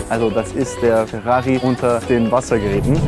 Also das ist der Ferrari unter den Wassergeräten.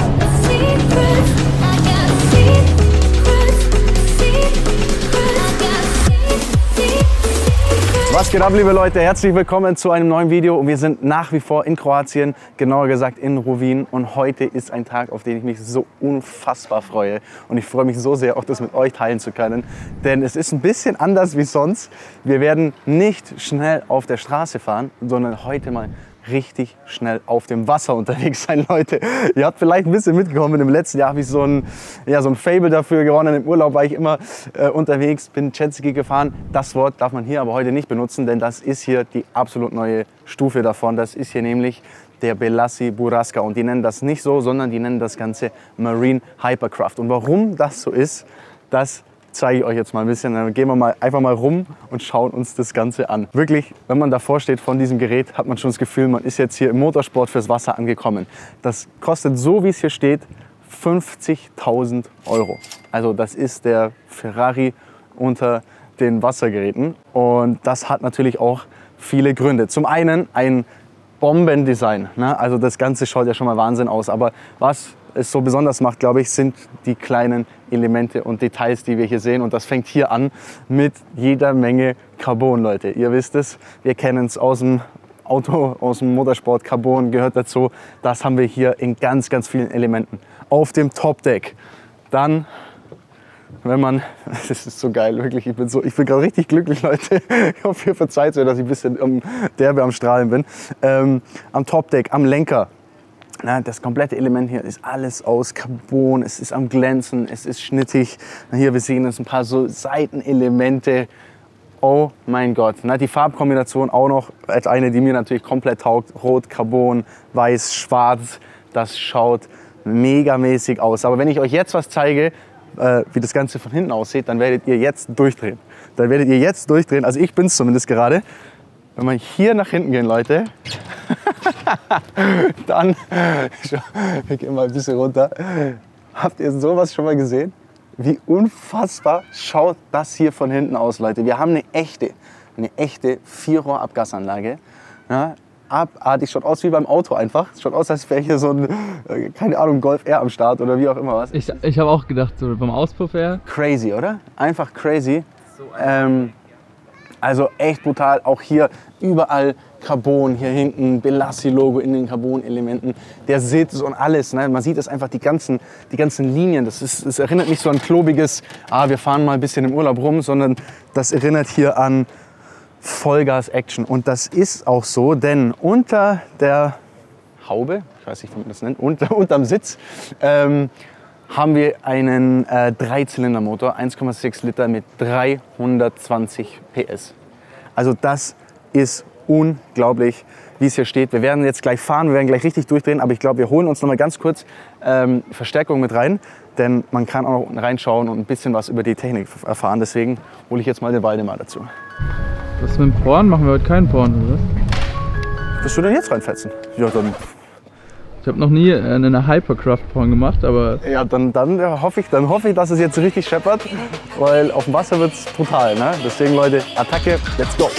Was geht ab, liebe Leute? Herzlich willkommen zu einem neuen Video. Und wir sind nach wie vor in Kroatien, genauer gesagt in Rovinj. Und heute ist ein Tag, auf den ich mich so unfassbar freue. Und ich freue mich so sehr, auch das mit euch teilen zu können. Denn es ist ein bisschen anders wie sonst. Wir werden nicht schnell auf der Straße fahren, sondern heute mal richtig schnell auf dem Wasser unterwegs sein, Leute. Ihr habt vielleicht ein bisschen mitgekommen, im letzten Jahr habe ich so ein Fable dafür gewonnen. Im Urlaub war ich immer unterwegs, bin Jetski gefahren. Das Wort darf man hier aber heute nicht benutzen, denn das ist hier die absolut neue Stufe davon. Das ist hier nämlich der Belassi Burraska und die nennen das nicht so, sondern die nennen das Ganze Marine Hypercraft. Und warum das so ist, das zeige ich euch jetzt mal ein bisschen. Dann gehen wir einfach mal rum und schauen uns das Ganze an. Wirklich, wenn man davor steht von diesem Gerät, hat man schon das Gefühl, man ist jetzt hier im Motorsport fürs Wasser angekommen. Das kostet, so wie es hier steht, 50.000 €. Also das ist der Ferrari unter den Wassergeräten. Und das hat natürlich auch viele Gründe. Zum einen ein Bombendesign, ne? Also das Ganze schaut ja schon mal Wahnsinn aus. Aber was es so besonders macht, glaube ich, sind die kleinen Elemente und Details, die wir hier sehen. Und das fängt hier an mit jeder Menge Carbon, Leute. Ihr wisst es, wir kennen es aus dem Auto, aus dem Motorsport. Carbon gehört dazu. Das haben wir hier in ganz, ganz vielen Elementen. Auf dem Topdeck. Dann, wenn man, das ist so geil, wirklich, ich bin gerade richtig glücklich, Leute. Ich hoffe, ihr verzeiht mir, dass ich ein bisschen derbe am Strahlen bin. Am Topdeck, am Lenker. Na, das komplette Element hier ist alles aus Carbon, es ist am Glänzen, es ist schnittig. Na, hier, wir sehen jetzt ein paar so Seitenelemente. Oh mein Gott. Na, die Farbkombination auch noch als eine, die mir natürlich komplett taugt. Rot, Carbon, Weiß, Schwarz. Das schaut megamäßig aus. Aber wenn ich euch jetzt was zeige, wie das Ganze von hinten aussieht, dann werdet ihr jetzt durchdrehen. Also ich bin es zumindest gerade. Wenn wir hier nach hinten gehen, Leute, dann, wir gehen mal ein bisschen runter. Habt ihr sowas schon mal gesehen? Wie unfassbar schaut das hier von hinten aus, Leute. Wir haben eine echte Vierrohr-Abgasanlage. Ja, abartig, schaut aus wie beim Auto einfach. Schaut aus, als wäre hier so ein, keine Ahnung, Golf R am Start oder wie auch immer was. Ich habe auch gedacht, so beim Auspuff her. Crazy, oder? Einfach crazy. Also echt brutal, auch hier überall Carbon, hier hinten Belassi-Logo in den Carbon-Elementen, der Sitz und alles. Ne? Man sieht es einfach, die ganzen Linien, das erinnert nicht so an klobiges, wir fahren mal ein bisschen im Urlaub rum, sondern das erinnert hier an Vollgas-Action. Und das ist auch so, denn unter der Haube, ich weiß nicht, wie man das nennt, unterm Sitz, haben wir einen Dreizylindermotor, 1,6 Liter mit 320 PS. Also das ist unglaublich, wie es hier steht. Wir werden jetzt gleich fahren, wir werden gleich richtig durchdrehen, aber ich glaube, wir holen uns noch mal ganz kurz Verstärkung mit rein, denn man kann auch noch reinschauen und ein bisschen was über die Technik erfahren. Deswegen hole ich jetzt mal den Waldemar dazu. Was mit dem Porn? Machen wir heute keinen Porn, oder was? Wirst du denn jetzt reinfetzen? Ja, dann. Ich habe noch nie eine Hypercraft-Porn gemacht, aber... Ja, dann hoffe ich, dass es jetzt richtig scheppert, weil auf dem Wasser wird es brutal. Ne? Deswegen, Leute, Attacke, let's go!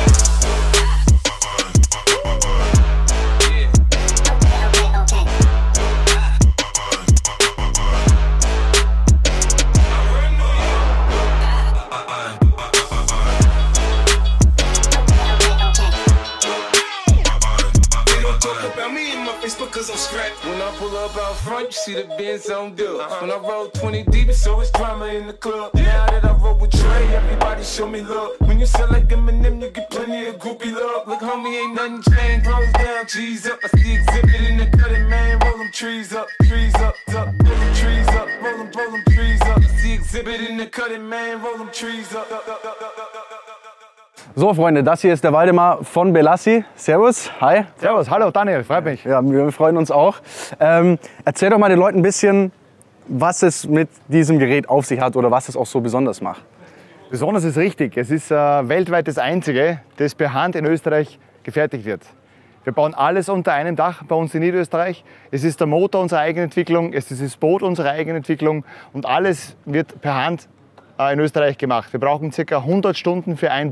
See the Benz on dubs. When I roll 20 deep, so it's drama in the club. Now that I roll with Trey, everybody show me love. When you sell like Eminem, you get plenty of groupie love. Look, homie, ain't nothing changed. Rolls down, cheese up. I see exhibit in the cutting, man. Roll them trees up, up. Roll them trees up, roll them trees up. I see exhibit in the cutting, man. Roll them trees up. So, Freunde, das hier ist der Waldemar von Belassi. Servus, hi. Servus, hallo Daniel, freut mich. Ja, wir freuen uns auch. Erzähl doch mal den Leuten ein bisschen, was es mit diesem Gerät auf sich hat oder was es auch so besonders macht. Besonders ist richtig, es ist weltweit das einzige, das per Hand in Österreich gefertigt wird. Wir bauen alles unter einem Dach bei uns in Niederösterreich. Es ist der Motor unserer Eigenentwicklung, es ist das Boot unserer Eigenentwicklung und alles wird per Hand in Österreich gemacht. Wir brauchen ca. 100 Stunden für ein Boot.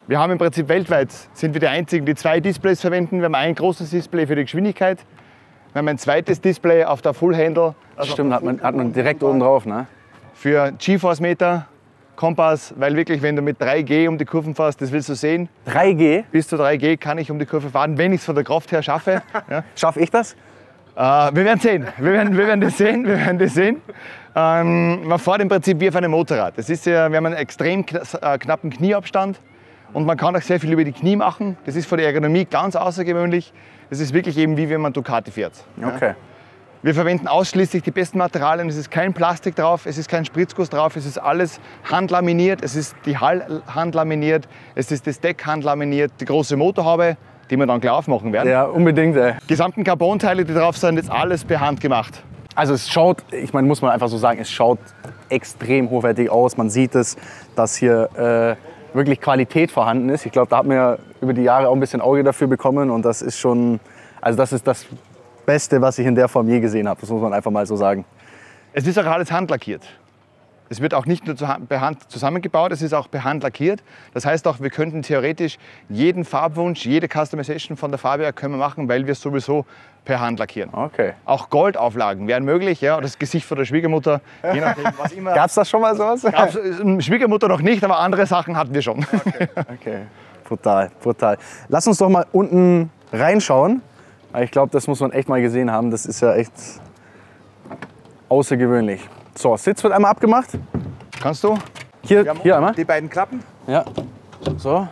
Wir haben im Prinzip weltweit, sind wir die einzigen, die 2 Displays verwenden. Wir haben ein großes Display für die Geschwindigkeit. Wir haben ein zweites Display auf der Full Handle. Also Stimmt, hat man direkt oben drauf, ne? Für G-Force-Meter, Kompass, weil wirklich, wenn du mit 3G um die Kurven fährst, das willst du sehen. 3G? Bis zu 3G kann ich um die Kurve fahren, wenn ich es von der Kraft her schaffe. Ja. Schaffe ich das? Wir werden sehen. Wir werden das sehen. Man fährt im Prinzip wie auf einem Motorrad. Das ist ja, wir haben einen extrem knappen Knieabstand und man kann auch sehr viel über die Knie machen. Das ist für die Ergonomie ganz außergewöhnlich. Das ist wirklich eben wie wenn man Ducati fährt. Okay. Ja. Wir verwenden ausschließlich die besten Materialien. Es ist kein Plastik drauf, es ist kein Spritzguss drauf, es ist alles handlaminiert, es ist die Hull handlaminiert, es ist das Deck handlaminiert, die große Motorhaube, die wir dann gleich aufmachen werden. Ja, unbedingt, ey. Die gesamten Carbon-Teile, die drauf sind, ist alles per Hand gemacht. Also es schaut, ich meine, muss man einfach so sagen, es schaut extrem hochwertig aus. Man sieht es, dass hier wirklich Qualität vorhanden ist. Ich glaube, da hat man ja über die Jahre auch ein bisschen Auge dafür bekommen und das ist schon, also das ist das Beste, was ich in der Form je gesehen habe. Das muss man einfach mal so sagen. Es ist auch alles handlackiert. Es wird auch nicht nur per Hand zusammengebaut, es ist auch per Hand lackiert. Das heißt auch, wir könnten theoretisch jeden Farbwunsch, jede Customization von der Farbe her können wir machen, weil wir es sowieso per Hand lackieren. Okay. Auch Goldauflagen wären möglich, ja, das Gesicht von der Schwiegermutter, je nachdem, was immer. Gab es da schon mal sowas? Gab's, Schwiegermutter noch nicht, aber andere Sachen hatten wir schon. Okay. Brutal, brutal. Lass uns doch mal unten reinschauen. Ich glaube, das muss man echt mal gesehen haben. Das ist ja echt außergewöhnlich. So, Sitz wird einmal abgemacht. Kannst du? Hier einmal. Die beiden Klappen. Ja. So.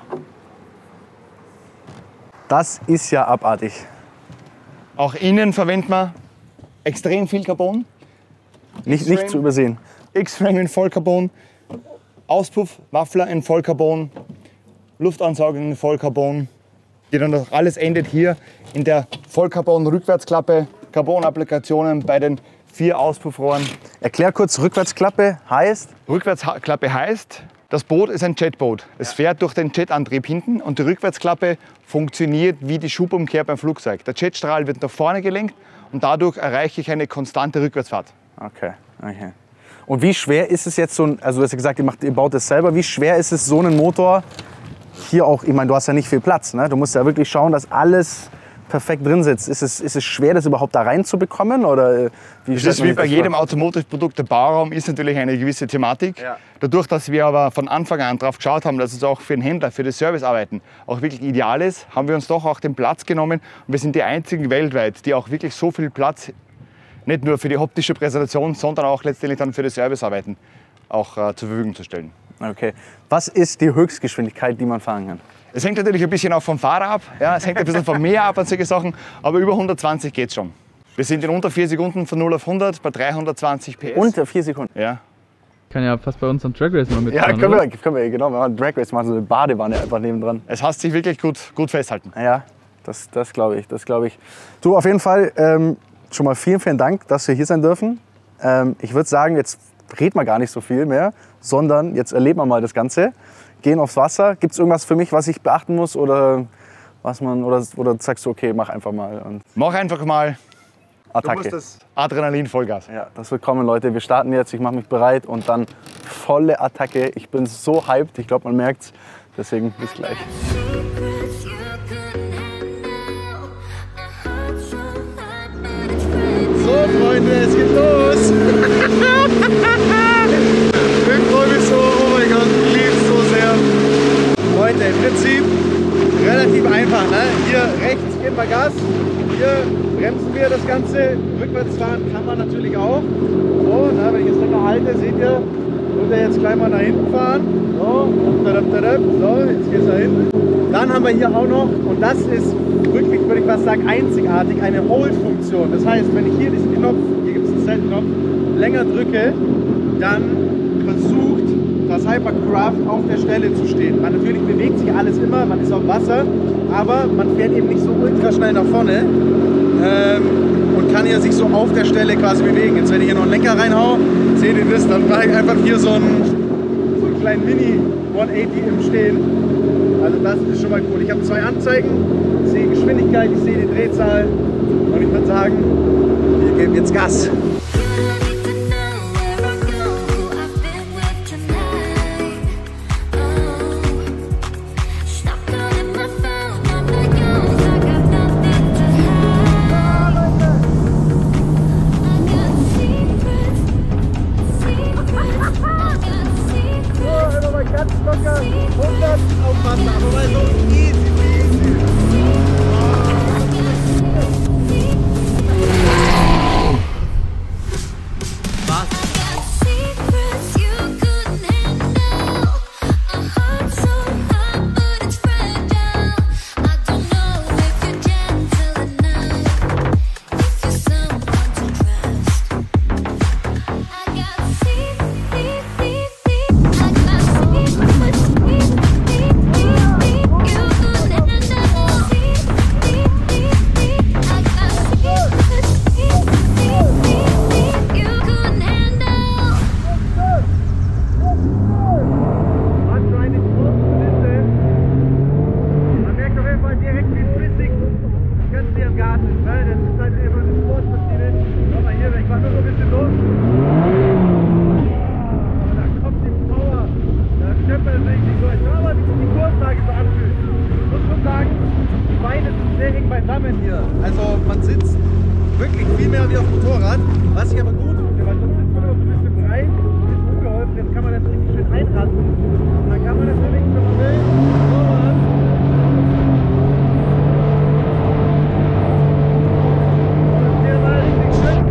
Das ist ja abartig. Auch innen verwenden wir extrem viel Carbon. Nicht zu übersehen. X-Frame in Vollcarbon, Auspuff, Waffler in Vollcarbon, Luftansaugung in Vollcarbon. Die dann das alles endet hier in der Vollcarbon-Rückwärtsklappe, Carbon-Applikationen bei den 4 Auspuffrohren. Erklär kurz, Rückwärtsklappe heißt? Rückwärtsklappe heißt, das Boot ist ein Jetboot. Es fährt durch den Jetantrieb hinten und die Rückwärtsklappe funktioniert wie die Schubumkehr beim Flugzeug. Der Jetstrahl wird nach vorne gelenkt und dadurch erreiche ich eine konstante Rückwärtsfahrt. Okay. Und wie schwer ist es jetzt so ein, also du hast ja gesagt, ihr baut das selber, wie schwer ist es so einen Motor hier auch, ich meine, du hast ja nicht viel Platz, ne? Du musst ja wirklich schauen, dass alles perfekt drin sitzt. Ist es schwer, das überhaupt da reinzubekommen? Oder wie das ist wie bei jedem Automotive-Produkt. Der Bauraum ist natürlich eine gewisse Thematik. Ja. Dadurch, dass wir aber von Anfang an darauf geschaut haben, dass es auch für den Händler, für das Servicearbeiten auch wirklich ideal ist, haben wir uns doch auch den Platz genommen. Und wir sind die einzigen weltweit, die auch wirklich so viel Platz, nicht nur für die optische Präsentation, sondern auch letztendlich dann für das Servicearbeiten auch zur Verfügung zu stellen. Okay. Was ist die Höchstgeschwindigkeit, die man fahren kann? Es hängt natürlich ein bisschen auch vom Fahrer ab. Ja, es hängt ein bisschen vom Meer ab und solche Sachen. Aber über 120 geht es schon. Wir sind in unter 4 Sekunden von 0 auf 100 bei 320 PS. Unter 4 Sekunden? Ja. Kann ja fast bei uns am Drag Race mal mitfahren. Ja, können wir genau. Wenn wir Drag Race machen, so eine Badewanne einfach nebendran. Es hasst sich wirklich gut festhalten. Ja, das glaube ich. Du, auf jeden Fall schon mal vielen Dank, dass wir hier sein dürfen. Ich würde sagen, jetzt reden wir gar nicht so viel mehr, sondern jetzt erleben wir mal das Ganze. Gehen aufs Wasser. Gibt es irgendwas für mich, was ich beachten muss oder sagst du, okay, mach einfach mal. Und mach einfach mal. Attacke. Du musst das Adrenalin Vollgas. Ja, das wird kommen, Leute. Wir starten jetzt. Ich mache mich bereit und dann volle Attacke. Ich bin so hyped. Ich glaube, man merkt's. Deswegen bis gleich. So, Freunde, es geht los. Ich freue mich so. Oh mein Gott, ich liebe es so sehr. Leute, im Prinzip relativ einfach. Ne? Hier rechts geben wir Gas. Hier bremsen wir das Ganze. Rückwärts fahren kann man natürlich auch. So, na, wenn ich jetzt länger halte, seht ihr, wird er jetzt gleich mal nach hinten fahren. So, jetzt geht es nach hinten. Dann haben wir hier auch noch, und das ist wirklich, würde ich fast sagen, einzigartig, eine Hold-Funktion. Das heißt, wenn ich hier diesen Knopf, hier gibt es einen Set-Knopf, länger drücke, dann versucht das Hypercraft auf der Stelle zu stehen. Natürlich bewegt sich alles immer, man ist auf Wasser, aber man fährt eben nicht so ultra schnell nach vorne und kann hier sich so auf der Stelle quasi bewegen. Jetzt, wenn ich hier noch einen Lenker reinhau, seht ihr das, dann mache ich einfach hier so einen kleinen Mini-180 im Stehen. Also das ist schon mal cool. Ich habe 2 Anzeigen, ich sehe Geschwindigkeit, ich sehe die Drehzahl und ich würde sagen, wir geben jetzt Gas. Also man sitzt wirklich viel mehr wie auf dem Motorrad, was ich aber gut finde, weil sonst sitzt man immer so ein bisschen breit, ist ungeholfen, jetzt kann man das richtig schön einrasten und dann kann man natürlich, wenn man will, so machen. Und der war richtig schön.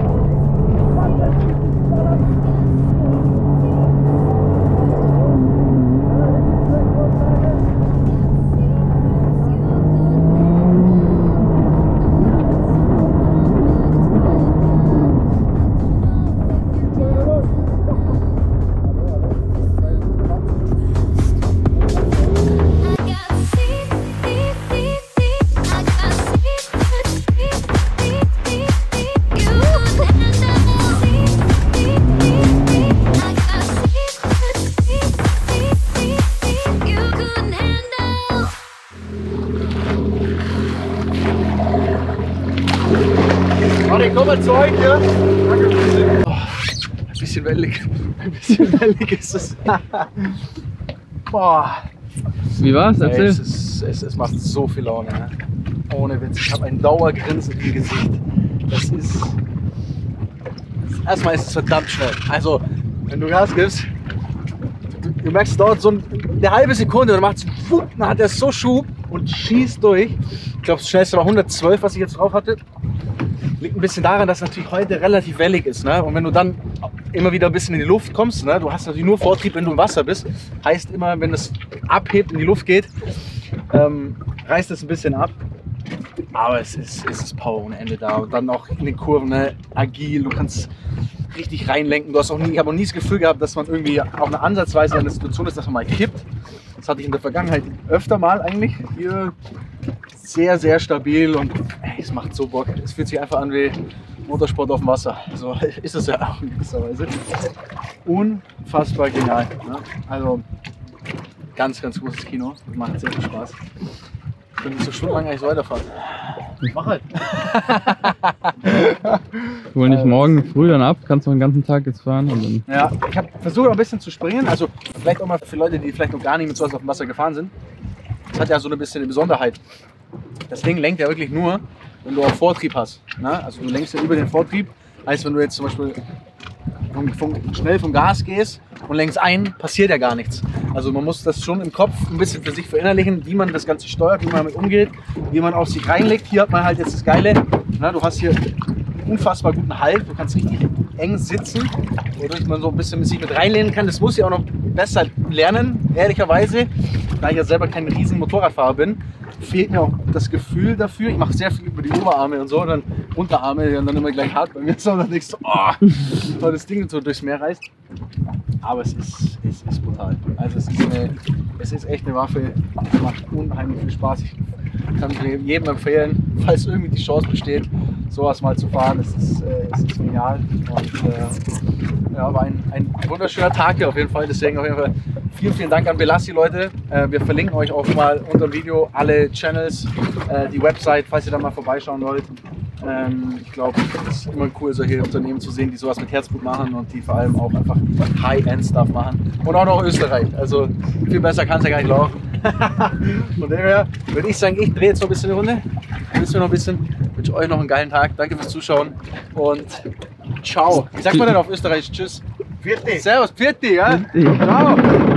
Warte, komm mal zu euch hier. Oh, ein bisschen wellig. Ein bisschen wellig ist es. Boah. Wie war's? Erzähl. Ey, es macht so viel Laune. Ne? Ohne Witz. Ich habe ein Dauergrinsen im Gesicht. Das ist. Erstmal ist es verdammt schnell. Also, wenn du Gas gibst, du merkst, es dauert so eine halbe Sekunde, dann macht es, dann hat er so Schub und schießt durch. Ich glaube, das schnellste war 112, was ich jetzt drauf hatte. Liegt ein bisschen daran, dass es natürlich heute relativ wellig ist. Ne? Und wenn du dann immer wieder ein bisschen in die Luft kommst, ne? Du hast natürlich nur Vortrieb, wenn du im Wasser bist. Heißt immer, wenn es abhebt, in die Luft geht, reißt es ein bisschen ab. Aber es ist Power ohne Ende da. Und dann auch in den Kurven, ne? Agil, du kannst richtig reinlenken. Du hast auch nie, ich habe auch nie das Gefühl gehabt, dass man irgendwie auch eine Ansatzweise in der Situation ist, dass man mal kippt. Das hatte ich in der Vergangenheit öfter mal eigentlich. Hier sehr, sehr stabil und ey, es macht so Bock. Es fühlt sich einfach an wie Motorsport auf dem Wasser. So ist es ja auch in gewisser Weise. Unfassbar genial. Ne? Also ganz, ganz großes Kino. Macht sehr viel Spaß. Ich könnte so stundenlang eigentlich so weiterfahren. Mach halt. Hol nicht morgen früh dann ab, kannst du den ganzen Tag jetzt fahren. Und dann Ja, ich habe versucht auch ein bisschen zu springen. Also vielleicht auch mal für Leute, die vielleicht noch gar nicht mit sowas auf dem Wasser gefahren sind. Das hat ja so ein bisschen eine Besonderheit. Das Ding lenkt ja wirklich nur, wenn du auch Vortrieb hast. Ne? Also du lenkst ja über den Vortrieb. Heißt, wenn du jetzt zum Beispiel schnell vom Gas gehst und lenkst ein, passiert ja gar nichts. Also man muss das schon im Kopf ein bisschen für sich verinnerlichen, wie man das Ganze steuert, wie man damit umgeht, wie man auf sich reinlegt. Hier hat man halt jetzt das Geile, na, du hast hier unfassbar guten Halt, du kannst richtig eng sitzen, wodurch man so ein bisschen sich mit reinlehnen kann. Das muss ich auch noch besser lernen, ehrlicherweise, da ich ja selber kein riesen Motorradfahrer bin. Fehlt mir auch das Gefühl dafür. Ich mache sehr viel über die Oberarme und so, dann Unterarme, die dann immer gleich hart bei mir so, und dann denkst du, oh, weil das Ding so durchs Meer reißt. Aber es ist brutal. Also es ist echt eine Waffe, die macht unheimlich viel Spaß. Ich kann es jedem empfehlen, falls irgendwie die Chance besteht, sowas mal zu fahren. Es ist genial. Und ja, war ein wunderschöner Tag hier auf jeden Fall. Deswegen auf jeden Fall vielen Dank an Belassi, Leute. Wir verlinken euch auch mal unter dem Video alle Channels, die Website, falls ihr da mal vorbeischauen wollt. Ich glaube, es ist immer cool, solche Unternehmen zu sehen, die sowas mit Herzblut machen und die vor allem auch einfach High-End-Stuff machen. Und auch noch Österreich. Also viel besser kann es ja gar nicht laufen. Von dem her würde ich sagen, ich drehe jetzt noch ein bisschen eine Runde. Ich wünsche euch noch einen geilen Tag. Danke fürs Zuschauen und ciao. Wie sagt man denn auf Österreich? Tschüss. Servus, Pfiat, ja? Ciao.